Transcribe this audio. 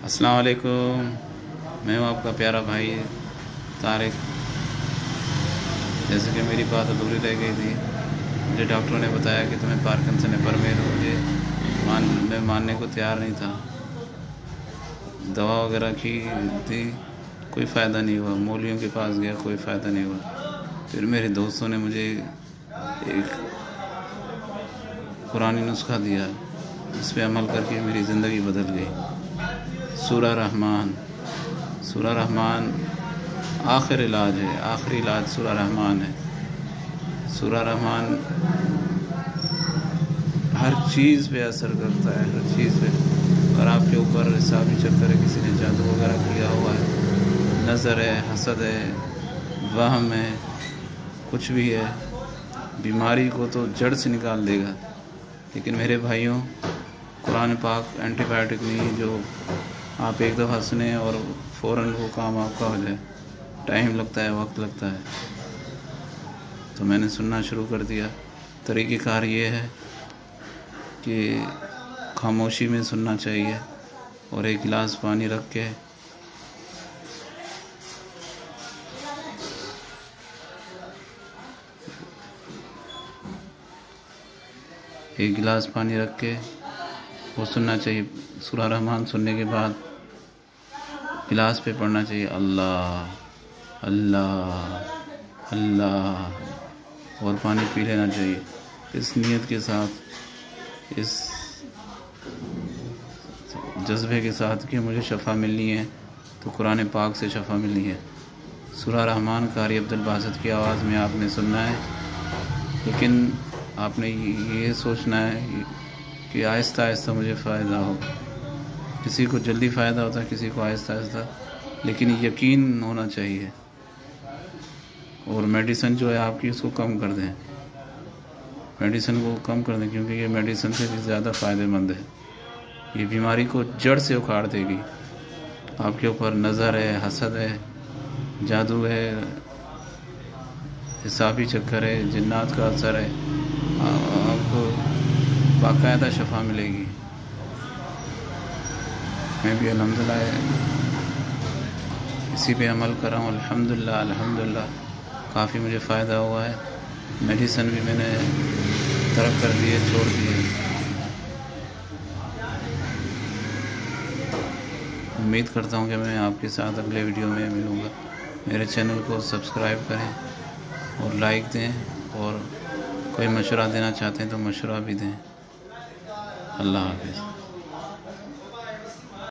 अस्सलाम वालेकुम। मैं हूँ आपका प्यारा भाई तारिक। जैसे कि मेरी बात अधूरी रह गई थी, मुझे डॉक्टरों ने बताया कि तुम्हें पार्किंसन है, पर मैं मानने को तैयार नहीं था। दवा वगैरह की थी, कोई फ़ायदा नहीं हुआ। मौलवियों के पास गया, कोई फ़ायदा नहीं हुआ। फिर मेरे दोस्तों ने मुझे एक पुरानी नुस्खा दिया, जिस पे अमल करके मेरी ज़िंदगी बदल गई। सूरा रहमान आखिरी इलाज है, आखिरी इलाज सूरा रहमान है। सूरा रहमान हर चीज़ पे असर करता है, हर चीज़ पे। अगर आपके ऊपर हिसाबी चक्कर है, किसी ने जादू वगैरह किया हुआ है, नज़र है, हसद है, वहम है, कुछ भी है, बीमारी को तो जड़ से निकाल देगा। लेकिन मेरे भाइयों, कुरान पाक एंटीबायोटिक नहीं जो आप एक दफ़ा सुने और फ़ौरन वो काम आपका हो जाए। टाइम लगता है, वक्त लगता है। तो मैंने सुनना शुरू कर दिया। तरीक़ेकार ये है कि खामोशी में सुनना चाहिए और एक गिलास पानी रख के वो सुनना चाहिए। सूरा रहमान सुनने के बाद गिलास पे पढ़ना चाहिए अल्लाह अल्लाह अल्लाह, और पानी पी लेना चाहिए इस नीयत के साथ, इस जज्बे के साथ कि मुझे शफ़ा मिलनी है तो कुरान पाक से शफ़ा मिलनी है। सूरा रहमान कारी अब्दुल बासित की आवाज़ में आपने सुनना है, लेकिन आपने ये सोचना है कि आहिस्ता आहिस्ता मुझे फ़ायदा हो। किसी को जल्दी फ़ायदा होता है, किसी को आहिस्ता आहिस्ता, लेकिन यकीन होना चाहिए। और मेडिसिन जो है आपकी, उसको कम कर दें, मेडिसिन को कम कर दें, क्योंकि ये मेडिसिन से भी ज़्यादा फ़ायदेमंद है। ये बीमारी को जड़ से उखाड़ देगी। आपके ऊपर नज़र है, हसद है, जादू है, हिसाबी चक्कर है, जिन्नात का असर है, आपको बाकायदा शफ़ा मिलेगी। मैं भी अल्हम्दुलिल्लाह इसी पे अमल कर रहा हूँ। अल्हम्दुलिल्लाह काफ़ी मुझे फ़ायदा हुआ है। मेडिसिन भी मैंने तरक कर दी है, छोड़ दी है। उम्मीद करता हूँ कि मैं आपके साथ अगले वीडियो में मिलूँगा। मेरे चैनल को सब्सक्राइब करें और लाइक दें, और कोई मशवरा देना चाहते हैं तो मशवरा भी दें। अल्लाह हाफ़िज़।